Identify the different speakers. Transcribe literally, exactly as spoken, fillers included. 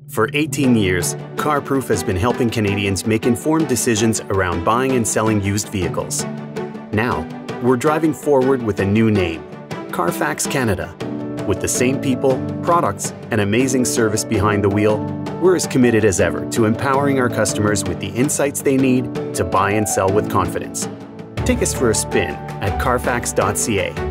Speaker 1: For eighteen years, CARPROOF has been helping Canadians make informed decisions around buying and selling used vehicles. Now, we're driving forward with a new name, CARFAX Canada. With the same people, products, and amazing service behind the wheel, we're as committed as ever to empowering our customers with the insights they need to buy and sell with confidence. Take us for a spin at carfax dot c a.